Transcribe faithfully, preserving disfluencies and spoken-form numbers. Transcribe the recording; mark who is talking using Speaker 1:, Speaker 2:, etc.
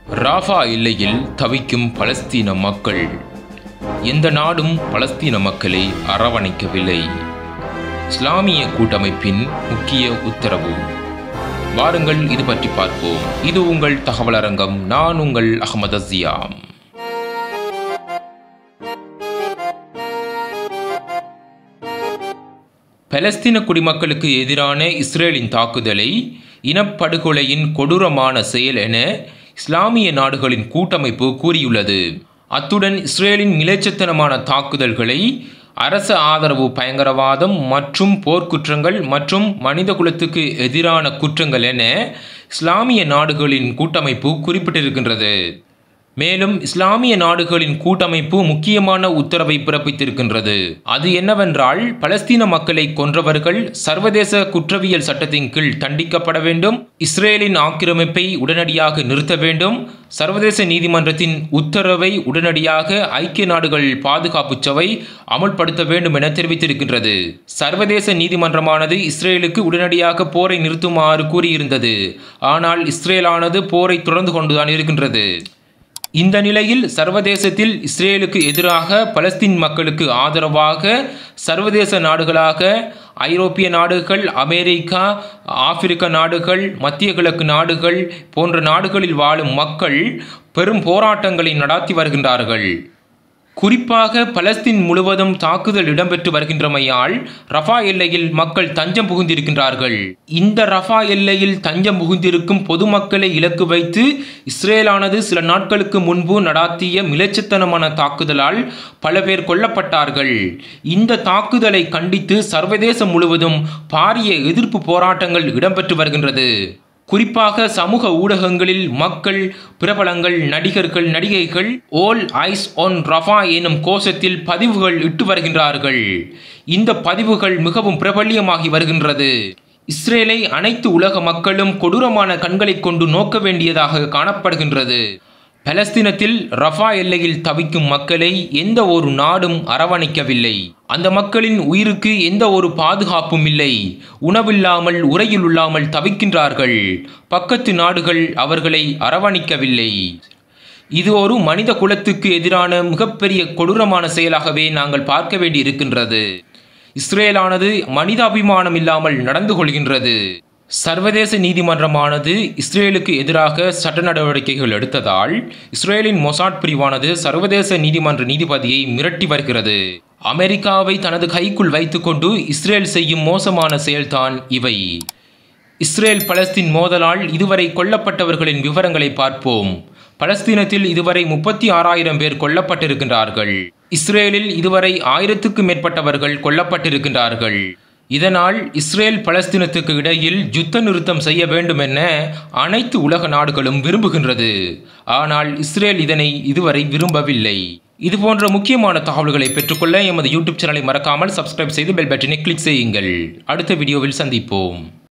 Speaker 1: ராஃபா எல்லையில் தவிக்கும் பலஸ்தீன மக்கள். எந்த நாடும் பலஸ்தீன மக்களை அரவணைக்கவில்லை. இஸ்லாமிய கூட்டமைப்பின் முக்கிய உத்தரவு. வாருங்கள் இது பற்றி பார்ப்போம். இது உங்கள் தகவலரங்கம். நான் உங்கள் அஹ்மத் அஸ்ஸியாம். பலஸ்தீன குடிமக்களுக்கு எதிரான இஸ்ரேலின் தாக்குதலை இனப்படுகொலையின் கொடூரமான செயல் என இஸ்லாமிய நாடுகளின் கூட்டமைப்பு கூறியுள்ளது. அத்துடன் இஸ்ரேலின் மிலேச்சத்தனமான தாக்குதல்களை அரச ஆதரவு பயங்கரவாதம் மற்றும் போர்க்குற்றங்கள் மற்றும் மனிதகுலத்துக்கு எதிரான குற்றங்கள் என இஸ்லாமிய நாடுகளின் கூட்டமைப்பு குறிப்பிட்டிருக்கின்றது. மேலும் இஸ்லாமிய நாடுகளின் கூட்டமைப்பு முக்கியமான உத்தரவை பிறப்பித்திருக்கின்றது. அது என்னவென்றால், பலஸ்தீன மக்களை கொன்றவர்கள் சர்வதேச குற்றவியல் சட்டத்தின் கீழ் தண்டிக்கப்பட வேண்டும், இஸ்ரேலின் ஆக்கிரமிப்பை உடனடியாக நிறுத்த வேண்டும், சர்வதேச நீதிமன்றத்தின் உத்தரவை உடனடியாக ஐக்கிய நாடுகள் பாதுகாப்பு சபை அமல்படுத்த வேண்டும் என தெரிவித்திருக்கின்றது. சர்வதேச நீதிமன்றமானது இஸ்ரேலுக்கு உடனடியாக போரை நிறுத்துமாறு கூறியிருந்தது. ஆனால் இஸ்ரேலானது போரை தொடர்ந்து கொண்டுதான் இருக்கின்றது. இந்த நிலையில் சர்வதேசத்தில் இஸ்ரேலுக்கு எதிராக பலஸ்தீன் மக்களுக்கு ஆதரவாக சர்வதேச நாடுகளாக ஐரோப்பிய நாடுகள், அமெரிக்கா, ஆப்பிரிக்க நாடுகள், மத்திய கிழக்கு நாடுகள் போன்ற நாடுகளில் வாழும் மக்கள் பெரும் போராட்டங்களை நடத்தி வருகின்றார்கள். குறிப்பாக பலஸ்தீன் முழுவதும் தாக்குதல் இடம்பெற்று வருகின்றமையால் ரஃபா எல்லையில் மக்கள் தஞ்சம் புகுந்திருக்கின்றார்கள். இந்த ரஃபா எல்லையில் தஞ்சம் புகுந்திருக்கும் பொதுமக்களை இலக்கு வைத்து இஸ்ரேலானது சில நாட்களுக்கு முன்பு நடாத்திய மிலேச்சத்தனமான தாக்குதலால் பல பேர் கொல்லப்பட்டார்கள். இந்த தாக்குதலை கண்டித்து சர்வதேசம் முழுவதும் பாரிய எதிர்ப்பு போராட்டங்கள் இடம்பெற்று வருகின்றது. குறிப்பாக சமூக ஊடகங்களில் மக்கள், பிரபலங்கள், நடிகர்கள், நடிகைகள் ஆல் ஐஸ் ஆன் ரஃபா எனும் கோஷத்தில் பதிவுகள் இட்டு வருகின்றார்கள். இந்த பதிவுகள் மிகவும் பிரபல்யமாகி வருகின்றது. இஸ்ரேலை அனைத்து உலக மக்களும் கொடூரமான கண்களை கொண்டு நோக்க வேண்டியதாக காணப்படுகின்றது. பலஸ்தீனத்தில் ரஃபா எல்லையில் தவிக்கும் மக்களை எந்த ஒரு நாடும் அரவணைக்கவில்லை. அந்த மக்களின் உயிருக்கு எந்த ஒரு பாதுகாப்பும் இல்லை. உணவில்லாமல், உறையில் இல்லாமல் தவிக்கின்றார்கள். பக்கத்து நாடுகள் அவர்களை அரவணைக்கவில்லை. இது ஒரு மனித குலத்துக்கு எதிரான மிகப்பெரிய கொடூரமான செயலாகவே நாங்கள் பார்க்க வேண்டி இருக்கின்றது. இஸ்ரேலானது மனிதாபிமானம் இல்லாமல் நடந்து கொள்கின்றது. சர்வதேச நீதிமன்றமானது இஸ்ரேலுக்கு எதிராக சட்ட நடவடிக்கைகள் எடுத்ததால் இஸ்ரேலின் மொசாட் பிரிவானது சர்வதேச நீதிமன்ற நீதிபதியை மிரட்டி வருகிறது. அமெரிக்காவை தனது கைக்குள் வைத்துக்கொண்டு இஸ்ரேல் செய்யும் மோசமான செயல்தான் இவை. இஸ்ரேல் பலஸ்தீன் மோதலால் இதுவரை கொல்லப்பட்டவர்களின் விவரங்களை பார்ப்போம். பலஸ்தீனத்தில் இதுவரை முப்பத்தி ஆறாயிரம் பேர் கொல்லப்பட்டிருக்கின்றார்கள். இஸ்ரேலில் இதுவரை ஆயிரத்துக்கும் மேற்பட்டவர்கள் கொல்லப்பட்டிருக்கின்றார்கள். இதனால் இஸ்ரேல் பலஸ்தீனத்துக்கு இடையில் யுத்த நிறுத்தம் செய்ய வேண்டும் என அனைத்து உலக நாடுகளும் விரும்புகின்றது. ஆனால் இஸ்ரேல் இதனை இதுவரை விரும்பவில்லை. இதுபோன்ற முக்கியமான தகவல்களை பெற்றுக்கொள்ள எமது யூடியூப் சேனலை மறக்காமல் சப்ஸ்கிரைப் செய்து பெல் பட்டனை கிளிக் செய்யுங்கள். அடுத்த வீடியோவில் சந்திப்போம்.